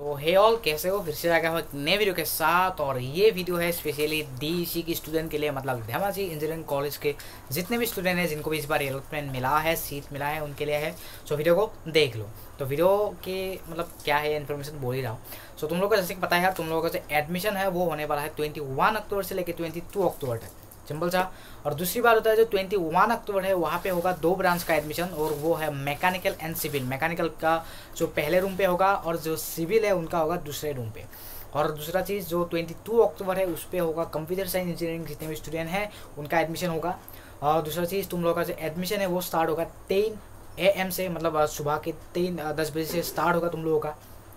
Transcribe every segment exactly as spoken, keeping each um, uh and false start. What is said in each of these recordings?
तो हे ऑल, कैसे हो? फिर से आ गया हूँ एक नए वीडियो के साथ। और ये वीडियो है स्पेशली डीईसी की स्टूडेंट के लिए, मतलब धेमाजी इंजीनियरिंग कॉलेज के जितने भी स्टूडेंट हैं जिनको भी इस बार एलोटमेंट मिला है, सीट मिला है, उनके लिए है। सो वीडियो को देख लो। तो वीडियो के मतलब क्या है, इन्फॉर्मेशन बोल ही रहा हूँ। सो तुम लोगों को जैसे कि पता है यार, तुम लोगों का जो एडमिशन है वो होने वाला है ट्वेंटी वन अक्टूबर से लेकर ट्वेंटी टू अक्टूबर तक, सिंपल सा। और दूसरी बात होता है जो ट्वेंटी वन अक्टूबर है वहाँ पे होगा दो ब्रांच का एडमिशन, और वो है मैकेनिकल एंड सिविल। मैकेनिकल का जो पहले रूम पे होगा और जो सिविल है उनका होगा दूसरे रूम पे। और दूसरा चीज़ जो ट्वेंटी टू अक्टूबर है उस पर होगा कंप्यूटर साइंस इंजीनियरिंग जितने भी स्टूडेंट हैं उनका एडमिशन होगा। और दूसरा चीज़ तुम लोगों का जो एडमिशन है वो स्टार्ट होगा टेन ए एम से, मतलब सुबह के तीन दस बजे से स्टार्ट होगा तुम लोगों का।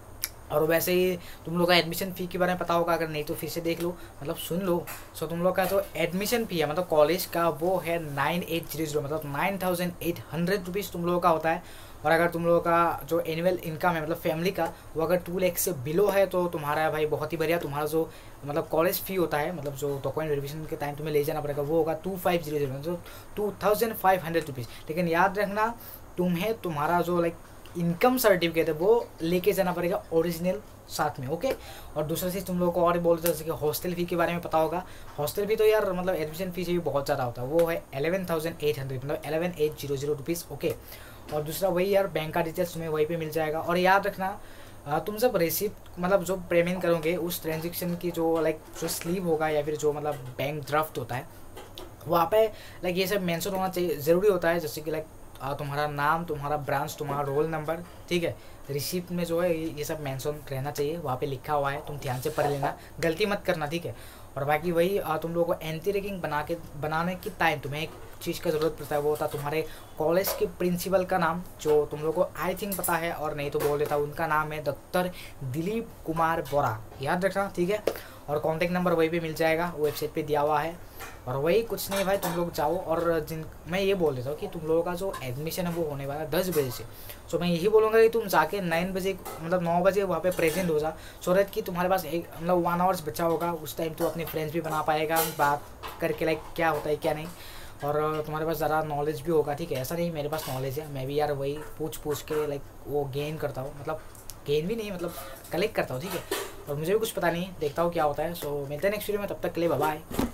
और वैसे ही तुम लोग का एडमिशन फ़ी के बारे में पता होगा, अगर नहीं तो फिर से देख लो, मतलब सुन लो। सो तुम लोग का जो एडमिशन फ़ी है मतलब कॉलेज का वो है नाइन एट जीरो जीरो मतलब nine thousand eight hundred rupees तुम लोगों का होता है। और अगर तुम लोगों का जो एनुअल इनकम है मतलब फैमिली का वो अगर टू लैख से बिलो है तो तुम्हारा भाई बहुत ही बढ़िया। तुम्हारा जो मतलब कॉलेज फ़ी होता है, मतलब जो डॉक्यूमेंट वेरिफिकेशन के टाइम तुम्हें ले जाना पड़ेगा वो होगा टू फाइव जीरो जीरो मतलब two thousand five hundred rupees. लेकिन याद रखना, तुम्हें तुम्हारा जो लाइक इनकम सर्टिफिकेट है वो लेके जाना पड़ेगा ओरिजिनल साथ में, ओके। और दूसरा चीज़ तुम लोगों को और बोलते जैसे कि हॉस्टल फ़ी के बारे में पता होगा। हॉस्टल फ़ी तो यार मतलब एडमिशन फ़ी से भी बहुत ज़्यादा होता है, वो है एलेवन थाउजेंड एट हंड्रेड मतलब eleven eight zero zero rupees, okay. और दूसरा वही यार बैंक का डिटेल्स तुम्हें वहीं पे मिल जाएगा। और याद रखना, तुम जब रिसिप्ट मतलब जो पेमेंट करोगे उस ट्रांजेक्शन की जो लाइक जो स्लीव होगा या फिर जो मतलब बैंक ड्राफ्ट होता है वहाँ पे लाइक ये सब मेंशन होना चाहिए, ज़रूरी होता है। जैसे कि लाइक तुम्हारा नाम, तुम्हारा ब्रांच, तुम्हारा रोल नंबर, ठीक है। रिसिप्ट में जो है ये सब मेंशन रहना चाहिए, वहाँ पे लिखा हुआ है, तुम ध्यान से पढ़ लेना, गलती मत करना, ठीक है। और बाकी वही तुम लोगों को एंटी रैगिंग बना के बनाने की टाइम तुम्हें एक चीज़ का ज़रूरत पड़ता है, वो होता है तुम्हारे कॉलेज के प्रिंसिपल का नाम, जो तुम लोगों को आई थिंक पता है, और नहीं तो बोल देता हूँ। उनका नाम है डॉक्टर दिलीप कुमार बोरा, याद रखना, ठीक है। और कॉन्टैक्ट नंबर वहीं पे मिल जाएगा, वेबसाइट पे दिया हुआ है। और वही कुछ नहीं भाई, तुम लोग जाओ। और जिन मैं ये बोल देता हूँ कि तुम लोगों का जो एडमिशन है वो होने वाला है दस बजे से। सो मैं यही बोलूँगा कि तुम जाके नाइन बजे मतलब नौ बजे वहाँ पे प्रेजेंट हो जा, सो दैट कि तुम्हारे पास एक मतलब वन आवर्स बचा होगा, उस टाइम तो अपने फ्रेंड्स भी बना पाएगा, बात करके लाइक क्या होता है क्या नहीं। और तुम्हारे पास ज़रा नॉलेज भी होगा, ठीक है। ऐसा नहीं मेरे पास नॉलेज है, मैं भी यार वही पूछ पूछ के लाइक वो गेन करता हूँ, मतलब गेन भी नहीं मतलब कलेक्ट करता हूँ, ठीक है। और मुझे भी कुछ पता नहीं, देखता हूँ क्या होता है। सो मिलते हैं नेक्स्ट वीडियो में, तब तक के लिए बाय बाय।